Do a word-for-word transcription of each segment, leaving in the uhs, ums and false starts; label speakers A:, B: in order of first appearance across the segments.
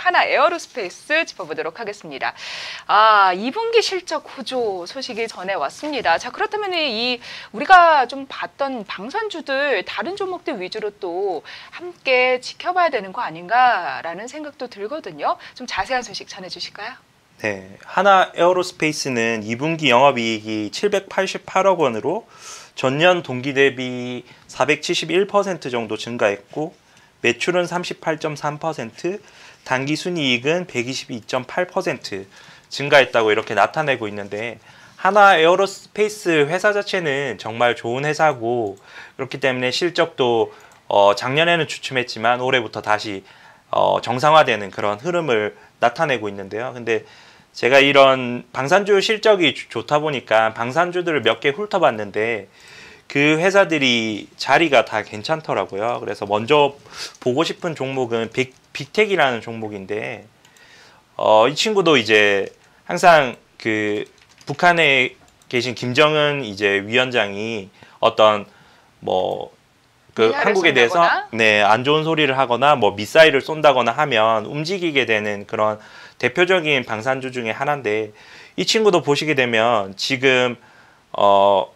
A: 하나 에어로스페이스 짚어보도록 하겠습니다. 아, 이 분기 실적 호조 소식이 전해 왔습니다. 자, 그렇다면 이 우리가 좀 봤던 방산주들 다른 종목들 위주로 또 함께 지켜봐야 되는 거 아닌가라는 생각도 들거든요. 좀 자세한 소식 전해주실까요?
B: 네, 하나 에어로스페이스는 이 분기 영업이익이 칠백팔십팔억 원으로 전년 동기 대비 사백칠십일 퍼센트 정도 증가했고 매출은 삼십팔 점 삼 퍼센트, 당기순이익은 백이십이 점 팔 퍼센트 증가했다고 이렇게 나타내고 있는데 하나 에어로스페이스 회사 자체는 정말 좋은 회사고 그렇기 때문에 실적도 어 작년에는 주춤했지만 올해부터 다시 어 정상화되는 그런 흐름을 나타내고 있는데요. 근데 제가 이런 방산주 실적이 좋다 보니까 방산주들을 몇 개 훑어봤는데 그 회사들이 자리가 다 괜찮더라고요. 그래서 먼저 보고 싶은 종목은 빅, 빅텍이라는 종목인데 어, 이 친구도 이제 항상 그 북한에 계신 김정은 이제 위원장이 어떤 뭐 그 한국에 대해서 네, 안 좋은 소리를 하거나 뭐 미사일을 쏜다거나 하면 움직이게 되는 그런 대표적인 방산주 중에 하나인데 이 친구도 보시게 되면 지금 어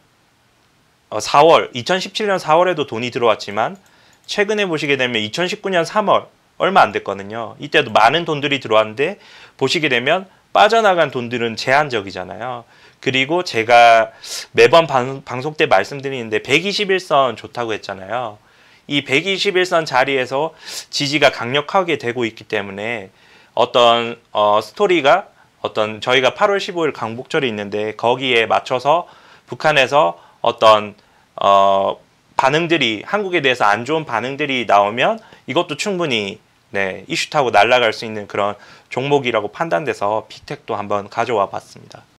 B: 사월, 이천십칠 년 사월에도 돈이 들어왔지만 최근에 보시게 되면 이천십구 년 삼월 얼마 안 됐거든요. 이때도 많은 돈들이 들어왔는데 보시게 되면 빠져나간 돈들은 제한적이잖아요. 그리고 제가 매번 방, 방송 때 말씀드리는데 백이십일 선 좋다고 했잖아요. 이 백이십일 선 자리에서 지지가 강력하게 되고 있기 때문에 어떤 어, 스토리가 어떤 저희가 팔월 십오일 광복절이 있는데 거기에 맞춰서 북한에서 어떤 어, 반응들이 한국에 대해서 안 좋은 반응들이 나오면 이것도 충분히 네, 이슈 타고 날아갈 수 있는 그런 종목이라고 판단돼서 빅텍도 한번 가져와 봤습니다.